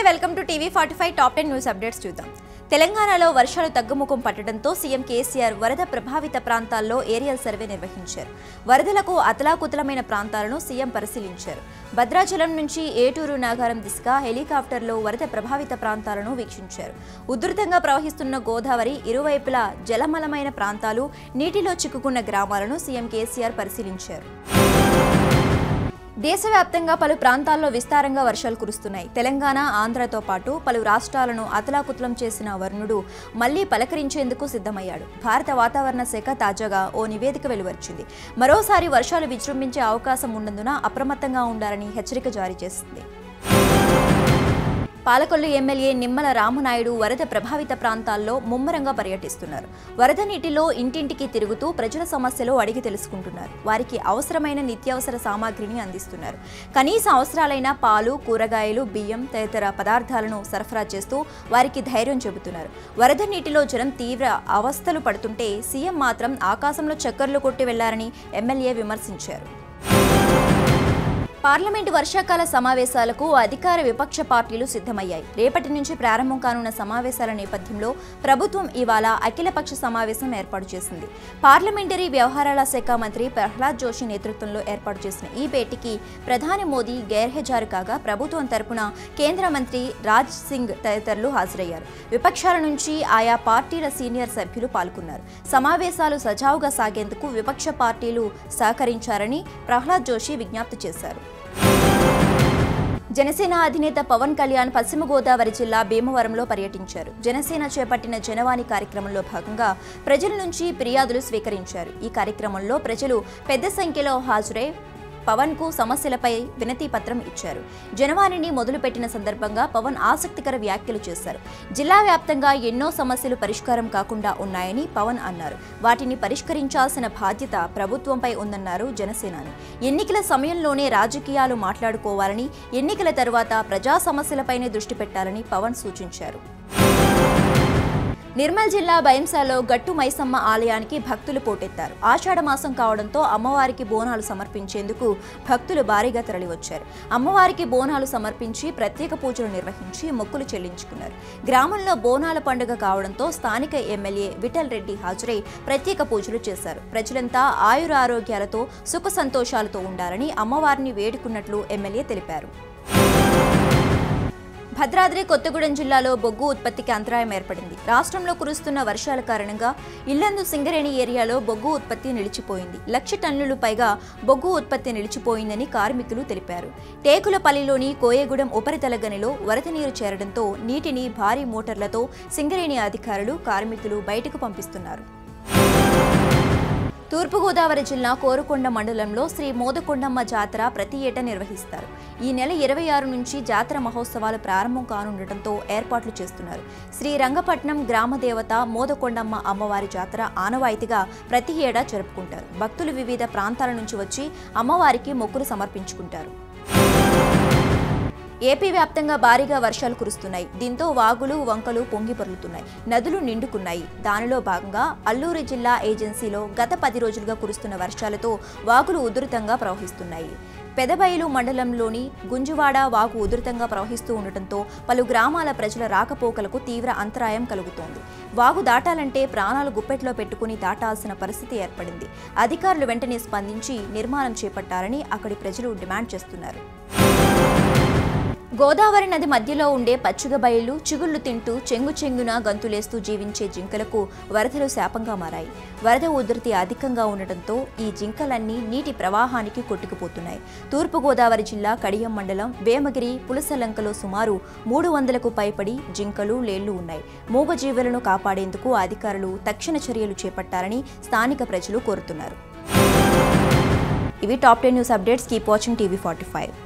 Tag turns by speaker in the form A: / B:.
A: Welcome to TV 45 top 10 news updates చూద్దాం. తెలంగాణలో వర్షాలు తగ్గుముఖం పట్టడంతో సీఎం కేసీఆర్ వరద ప్రభావిత ప్రాంతాల్లో ఏరియల్ సర్వే నిర్వహించారు. వరదలకు అతలాకుతలమైన ప్రాంతాలను సీఎం పరిశీలించారు. భద్రాచలం నుంచి ఏటూరు నాగారం దిశగా హెలికాప్టర్లో వరద ప్రభావిత ప్రాంతాలను వీక్షించారు. ఉధృతంగా ప్రవహిస్తున్న గోదావరి ఇరువైపులా జలమలమైన ప్రాంతాలు, నీటిలో చిక్కుకున్న గ్రామాలను సీఎం కేసీఆర్ పరిశీలించారు. దేశవ్యాప్తంగా పలు ప్రాంతాల్లో విస్తారంగా వర్షాలు కురుస్తున్నాయి. తెలంగాణ, ఆంధ్రతో పాటు పలు రాష్ట్రాలను అతలాకుతలం చేసిన వరుణుడు మళ్లీ పలకరించేందుకు సిద్ధమయ్యాడు. భారత వాతావరణ శాఖ తాజాగా ఓ నివేదిక వెలువరించింది. మరోసారి వర్షాలు విజృంభించే అవకాశం ఉన్నందున అప్రమత్తంగా ఉండాలని హెచ్చరిక జారీ చేసింది. పాలకొల్లు ఎమ్మెల్యే నిమ్మల రామనాయుడు వరద ప్రభావిత ప్రాంతాల్లో ముమ్మరంగా పర్యటిస్తున్నారు. వరద నీటిలో ఇంటింటికి తిరుగుతూ ప్రజల సమస్యలు అడిగి తెలుసుకుంటున్నారు. వారికి అవసరమైన నిత్యావసర సామాగ్రిని అందిస్తున్నారు. కనీస అవసరాలైన పాలు, కూరగాయలు, బియ్యం తదితర పదార్థాలను సరఫరా చేస్తూ వారికి ధైర్యం చెబుతున్నారు. వరద నీటిలో జనం తీవ్ర అవస్థలు పడుతుంటే సీఎం మాత్రం ఆకాశంలో చక్కర్లు కొట్టి వెళ్లారని ఎమ్మెల్యే విమర్శించారు. పార్లమెంటు వర్షాకాల సమావేశాలకు అధికార విపక్ష పార్టీలు సిద్ధమయ్యాయి. రేపటి నుంచి ప్రారంభం కానున్న సమావేశాల నేపథ్యంలో ప్రభుత్వం ఇవాళ అఖిలపక్ష సమావేశం ఏర్పాటు చేసింది. పార్లమెంటరీ వ్యవహారాల శాఖ మంత్రి ప్రహ్లాద్ జోషి నేతృత్వంలో ఏర్పాటు చేసిన ఈ భేటీకి ప్రధాని మోదీ గైర్హాజరు కాగా ప్రభుత్వం తరపున కేంద్ర మంత్రి రాజ్ సింగ్ తదితరులు హాజరయ్యారు. విపక్షాల నుంచి ఆయా పార్టీల సీనియర్ సభ్యులు పాల్గొన్నారు. సమావేశాలు సజావుగా సాగేందుకు విపక్ష పార్టీలు సహకరించారని ప్రహ్లాద్ జోషి విజ్ఞప్తి చేశారు. జనసేన అధినేత పవన్ కళ్యాణ్ పశ్చిమ గోదావరి జిల్లా భీమవరంలో పర్యటించారు. జనసేన చేపట్టిన జనవాణి కార్యక్రమంలో భాగంగా ప్రజల నుంచి ఫిర్యాదులు స్వీకరించారు. ఈ కార్యక్రమంలో ప్రజలు పెద్ద సంఖ్యలో హాజరై పవన్ కు సమస్యలపై వినతి పత్రం ఇచ్చారు. జనవాణిని మొదలుపెట్టిన సందర్భంగా పవన్ ఆసక్తికర వ్యాఖ్యలు చేశారు. జిల్లా వ్యాప్తంగా ఎన్నో సమస్యలు పరిష్కారం కాకుండా ఉన్నాయని పవన్ అన్నారు. వాటిని పరిష్కరించాల్సిన బాధ్యత ప్రభుత్వంపై ఉందన్నారు జనసేనాని. ఎన్నికల సమయంలోనే రాజకీయాలు మాట్లాడుకోవాలని, ఎన్నికల తర్వాత ప్రజా సమస్యలపైనే దృష్టి పెట్టాలని పవన్ సూచించారు. నిర్మల్ జిల్లా బైంసాలో గట్టు మైసమ్మ ఆలయానికి భక్తులు పోటెత్తారు. ఆషాఢ మాసం కావడంతో అమ్మవారికి బోనాలు సమర్పించేందుకు భక్తులు భారీగా తరలివచ్చారు. అమ్మవారికి బోనాలు సమర్పించి ప్రత్యేక పూజలు నిర్వహించి మొక్కులు చెల్లించుకున్నారు. గ్రామంలో బోనాల పండుగ కావడంతో స్థానిక ఎమ్మెల్యే విఠల్ రెడ్డి హాజరై ప్రత్యేక పూజలు చేశారు. ప్రజలంతా ఆయురారోగ్యాలతో సుఖ సంతోషాలతో ఉండాలని అమ్మవారిని వేడుకున్నట్లు ఎమ్మెల్యే తెలిపారు. భద్రాద్రి కొత్తగూడెం జిల్లాలో బొగ్గు ఉత్పత్తికి అంతరాయం ఏర్పడింది. రాష్ట్రంలో కురుస్తున్న వర్షాల కారణంగా ఇల్లందు సింగరేణి ఏరియాలో బొగ్గు ఉత్పత్తి నిలిచిపోయింది. 1,00,000 టన్నులు పైగా బొగ్గు ఉత్పత్తి నిలిచిపోయిందని కార్మికులు తెలిపారు. టేకులపల్లిలోని కోయగూడెం ఉపరితల గనిలో వరద నీరు చేరడంతో నీటిని భారీ మోటార్లతో సింగరేణి అధికారులు, కార్మికులు బయటకు పంపిస్తున్నారు. తూర్పుగోదావరి జిల్లా కోరుకొండ మండలంలో శ్రీ మోదకొండమ్మ జాతర ప్రతి ఏటా నిర్వహిస్తారు. ఈ నెల 26 నుంచి జాతర మహోత్సవాలు ప్రారంభం కానుండటంతో ఏర్పాట్లు చేస్తున్నారు. శ్రీరంగపట్నం గ్రామ దేవత మోదకొండమ్మ అమ్మవారి జాతర ఆనవాయితీగా ప్రతి ఏటా జరుపుకుంటారు. భక్తులు వివిధ ప్రాంతాల నుంచి వచ్చి అమ్మవారికి మొక్కులు సమర్పించుకుంటారు. ఏపీ వ్యాప్తంగా భారీగా వర్షాలు కురుస్తున్నాయి. దీంతో వాగులు, వంకలు పొంగి పొర్లుతున్నాయి. నదులు నిండుకున్నాయి. దానిలో భాగంగా అల్లూరు జిల్లా ఏజెన్సీలో గత 10 రోజులుగా కురుస్తున్న వర్షాలతో వాగులు ఉధృతంగా ప్రవహిస్తున్నాయి. పెదబయలు మండలంలోని గుంజువాడ వాగు ఉధృతంగా ప్రవహిస్తూ ఉండటంతో పలు గ్రామాల ప్రజల రాకపోకలకు తీవ్ర అంతరాయం కలుగుతోంది. వాగు దాటాలంటే ప్రాణాలు గుప్పెట్లో పెట్టుకుని దాటాల్సిన పరిస్థితి ఏర్పడింది. అధికారులు వెంటనే స్పందించి నిర్మాణం చేపట్టాలని అక్కడి ప్రజలు డిమాండ్ చేస్తున్నారు. గోదావరి నది మధ్యలో ఉండే పచ్చిగ బయళ్లు చిగుళ్లు తింటూ చెంగున గంతులేస్తూ జీవించే జింకలకు వరదలు శాపంగా మారాయి. వరద ఉధృతి అధికంగా ఉండటంతో ఈ జింకలన్నీ నీటి ప్రవాహానికి కొట్టుకుపోతున్నాయి. తూర్పుగోదావరి జిల్లా కడియం మండలం వేమగిరి పులసలంకలో సుమారు 300కు పైబడి జింకలు, లేళ్లు ఉన్నాయి. మూగజీవులను కాపాడేందుకు అధికారులు తక్షణ చర్యలు చేపట్టాలని స్థానిక ప్రజలు కోరుతున్నారు. ఇవి top 10 news updates. Keep watching TV 45.